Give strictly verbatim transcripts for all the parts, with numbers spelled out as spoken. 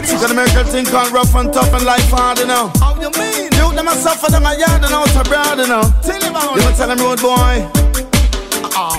Gonna make her think all rough and tough and life hard, you know. How you mean? You them a suffer, them a yard and out abroad, you know. Tell him about it. You tell them road boy. Oh,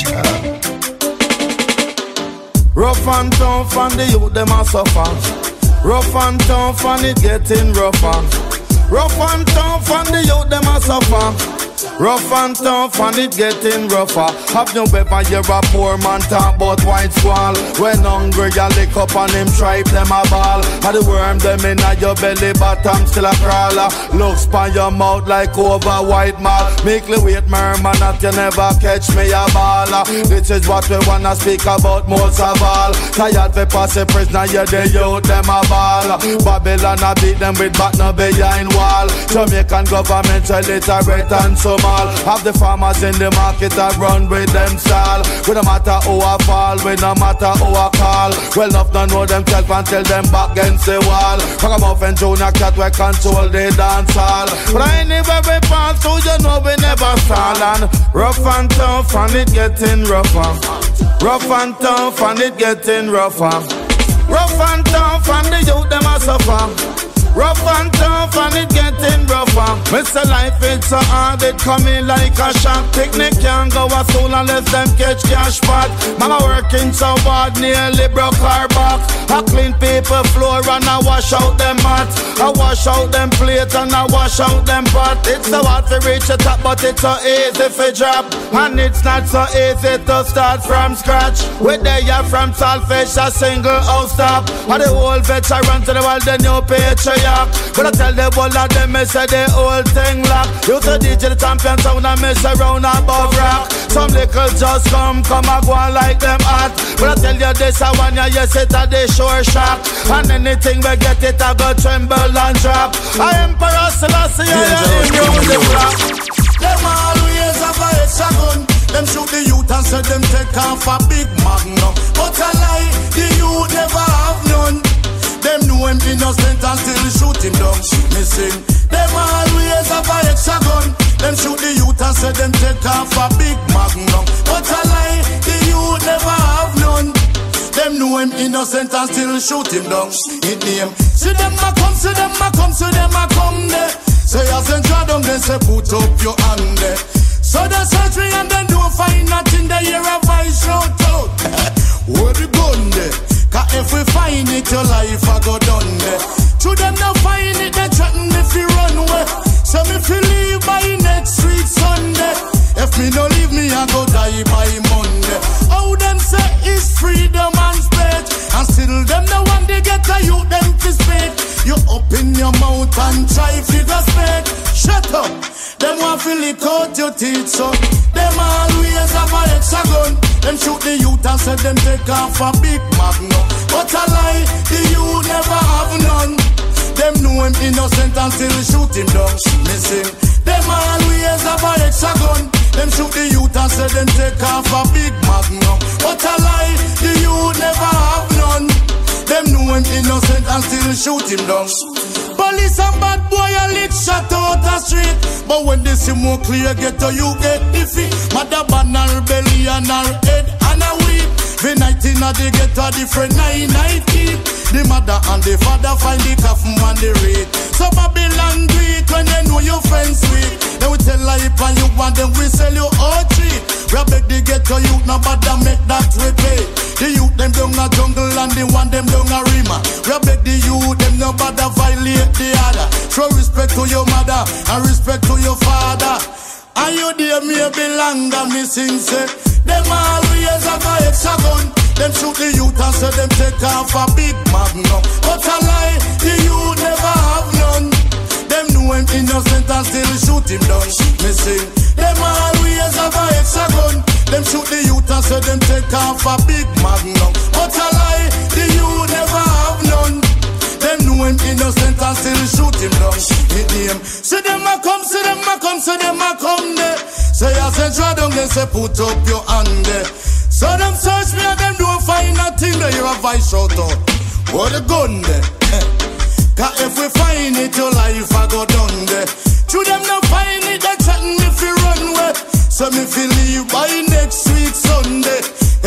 rough and tough and the youth them a suffer. Rough and tough and it getting rougher. Rough and tough and the youth them a suffer. Rough and tough and it getting rougher. Have you ever hear a poor man talk about white squall? When hungry you lick up and him tripe them a ball. And the worm them in your belly bottom still a crawler. Looks by your mouth like over white mall. Make the wait merman that you never catch me a baller. This is what we wanna speak about most of all. Tired for pass a prisoner, yeah the youth them a ball. Babylon a beat them with back no behind wall. Jamaican government illiterate and so all. Have the farmers in the market that run with them stall. We no matter who I fall, we no matter who I call. Well enough to know them self and tell them back against the wall. Come off and Junior Cat we control the dance hall. But anywhere we pass through, you know we never stall. And rough and tough and it getting rougher. Rough and tough and it getting rougher. Rough and tough and the youth them a suffer. Rough and tough and it getting rougher. Mister Life it's so hard, it coming like a shock. Picnic can't go a soul unless them catch cash pot. Mama working so hard, nearly broke her back. I clean paper floor and I wash out them mat. I wash out them plates and I wash out them pot. It's so hard to reach the top but it's so easy to drop. And it's not so easy to start from scratch. With they are from Saltfish, a single house top. And the whole veteran to the world, the new patriot. But I tell the whole of them, I say the whole thing lock. You to D J the champion sound and mess around above rock. Some little just come, come and go on like them hot. But I tell you this, I want you, yes, it a the sure shock. And anything we get it, I go tremble and drop. I Emperor Selassie, I am round the block. Them always have a hexagon. Them shoot the youth and say them take off a big magnum. But I lie, the youth never have none. Them know him innocent and still shoot him down. Me sing. Them always have a hexagon. Them shoot the youth and say them take off a big magnum. But a lie, the youth never have none. Them know him innocent and still shoot him down. Hit name. See them a come, see them a come, see them a come there. Say as them draw down, then say put up your hand there. So they search me and then don't find nothing. They hear a voice shout out. Where the gun there? Cause if we find it, your life I go done there. To them not find it, they threaten if you run away. So me fi leave by next week Sunday. If me no leave me, I go die by Monday. How them say it's freedom and speech, and still them no one they get a youth them fi speak. You open your mouth and try figure speak. Shut up. Them want to lick out your teeth, so them always have a hexagon. Them shoot the youth and say them take off a big magnum. But a lie, the youth never have none. Them know him innocent and still shoot him down. Missing. Them always have a hexagon. Them shoot the youth and say them take off a big magnum. But a lie, the youth never have none. Them know him innocent and still shoot him down. Police and bad boy a lick shot out the street. But when they see more clear get to you get defeat. Mother ban her belly and her head and a weep. The night in a they get a different night night keep. The mother and the father find the coffin and the raid. So Babylon do it when they know your friends sweet. They will tell lie and you want them we sell you all cheap. We beg the ghetto youth no bother make that repay. The youth them down a jungle and the one them down a rima. We beg the youth them no bother violate the other. Show respect to your mother and respect to your father. And you dear me belong and me sing say. Them always have a hexagon. Them shoot the youth and say them take off a big magnum. But a lie, the youth never have none. Them know him innocent and still shoot him down. Me sing. Them always have a hexagon. Them shoot the youth and say them take off a big magnum. But a lie, the youth never have none. Them know him innocent and still shoot him down. Hit him. See them a come, see them a come, see them a come there. Say as they draw down, they say put up your hand there. So them search me and them don't find nothing. They hear a voice shout out. What a gun there. Cause if we find it, your life I go down there. To them not find it, they chatting if you run away. So me feel leave by next week Sunday.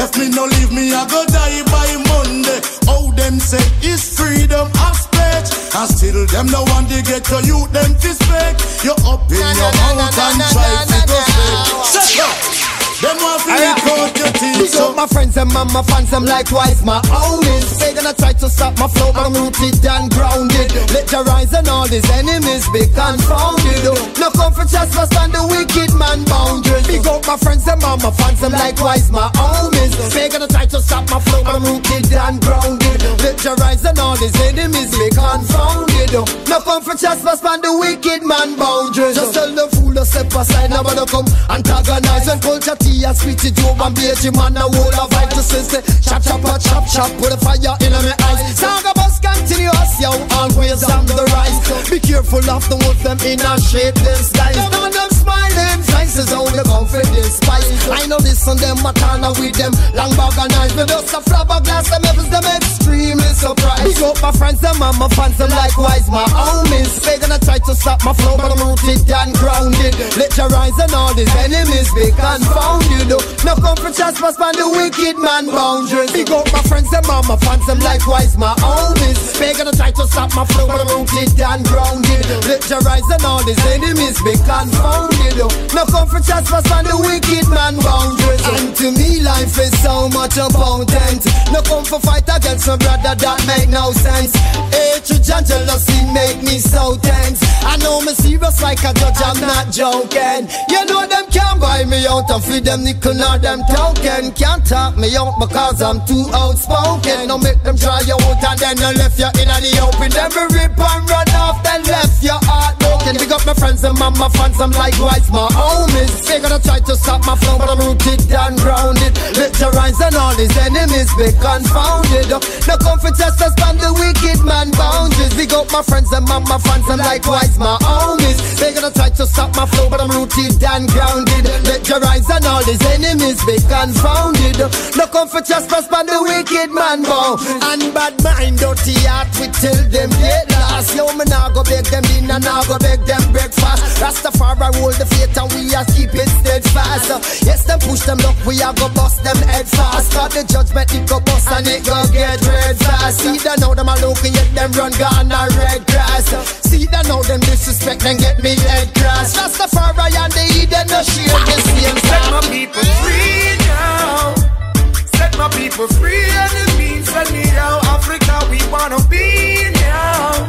If me no leave me, I go die by Monday. Oh, them say it's freedom of speech. And still them no want to get to you, them to speak. You up in your mouth and try to go straight. Shut up! Them want to record your teeth. Big up my friends and mama fans, them likewise my homies. They gonna try to stop my flow, but I'm rooted and grounded. Let your rise and all these enemies be confounded. No comfort just for stand the wicked man boundaries. Big up my friends and mama fans, them likewise my homies. They gonna try to stop my flow, but I'm rooted and grounded. Let your rise and all these enemies be confounded. No comfort just for stand the wicked man boundaries. Just tell the fool to step aside, nobody come antagonize and culture tea. And sweet it over and beat him on a wall of fight to sense. Chop chop a chop chop, put a fire in my eyes. Saga bus continuous, yo, always on the rise. Be careful of the wolf, them in a shapeless guys. None of them smiling faces, all the confidence spice. I know this on them, I turn with them long bag and eyes. But just a flabberglass, them evils, them extremely surprised. Big up my friends, them and my fans, them likewise my homies. They gonna try to stop my flow, but I'm rooted and grounded. Let your rise and all these enemies be confounded. You know, no comfort just must find the wicked man boundaries. Big up my friends, them and my fans, them likewise my homies. They gonna try to stop my flow, but I'm rooted and grounded. Let your rise and all these enemies be confounded. No comfort just must find the wicked man boundaries. And to me, life is so much important. No comfort fight against my brother, that make no sense. Hatred and jealousy make me so tense. I know me serious like a judge, I'm not joking. You know them can't buy me out and feed them nickel or them token. Can't talk me out because I'm too outspoken. No make them try you out and then they left you in the open. Then we rip and run off, then left your heart broken. Big up my friends and mama fans, I'm likewise my homies. They gonna try to stop my flow, but I'm rooted and grounded. Let your rise and all these enemies be confounded. No comfort just to span the wicked man boundaries. Big up my friends and mama fans, I'm likewise my homies. They gonna try to stop my flow, but I'm rooted and grounded. Let your rise and all these enemies be confounded. No comfort just for span the wicked man bow. And bad mind, dirty heart, we tell them get lost. Yo, me nah go beg them dinner, nah go beg them breakfast. Rastafari hold the faith and we are keep it steadfast. Yes, them push them luck, we are go bust them head fast. Got the judgment, it go bust and it go get red fast. See that now them a looking yet them run gone a red grass. See that now them disrespect and get me head cross. Rastafari and the Eden no share the same. Set my people free now. Set my people free and it means send me out. Africa we wanna be now.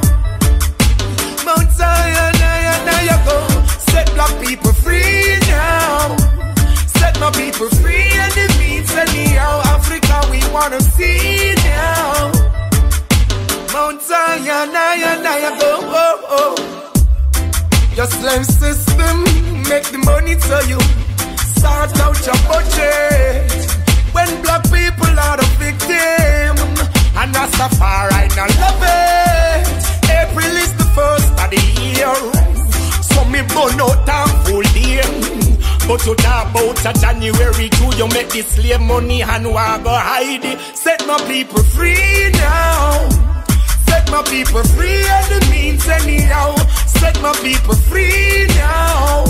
Mount Zion, now you go. Set black people free now. Set my people free and it means send me out. Africa we wanna see now. Mount Zion, now you go. Oh, oh. Your slave system make the money so you sort out your budget. When black people are the victim, and Rastafari not love it. April is the first of the year, so me burn out and full day. But you talk about a January two, you make the slave money and we go hide it. Set my people free now. Set my people free and it means anyhow. Set my people free now.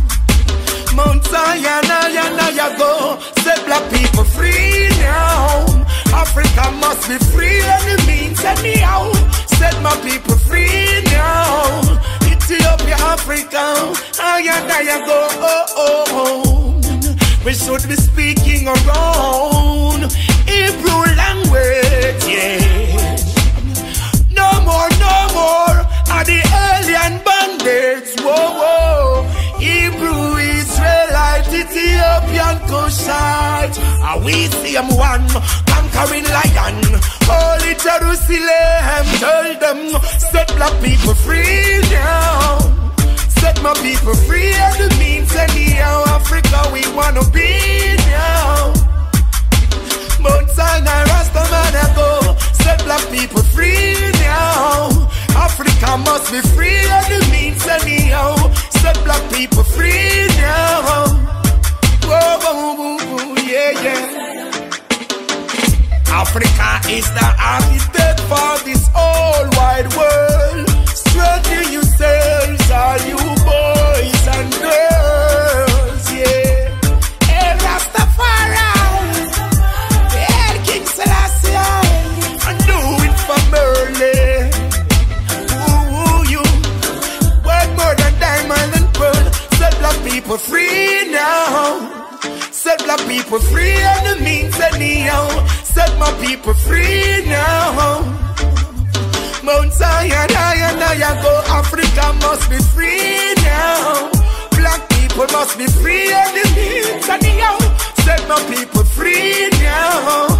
Mount Zion, now you go. Set black people free now. Africa must be free and it means anyhow. Set my people free now. Ethiopia, Africa, now you go. Oh, oh, oh. We should be speaking around Hebrew language, yeah. No more, no more are the alien bandits. Whoa, whoa. Hebrew, Israelite, Ethiopian, Cushite. Are we same one conquering lion? Holy Jerusalem, tell them set black people free now. Set my people free and it means anyhow. Africa we wanna be now. Mount Sinai, Rastaman, go. Set black people free now. Africa must be free and it means anyhow. Set black people free now. Whoa, whoa, whoa, whoa, yeah, yeah. Africa is the architect for this whole wide world. Strengthen yourselves, all you boys and girls, yeah. Hey, Rastafari, people free and the means anyhow. Set my people free now. Mount Zion, I and I go. Africa must be free now. Black people must be free and the means anyhow. Set my people free now.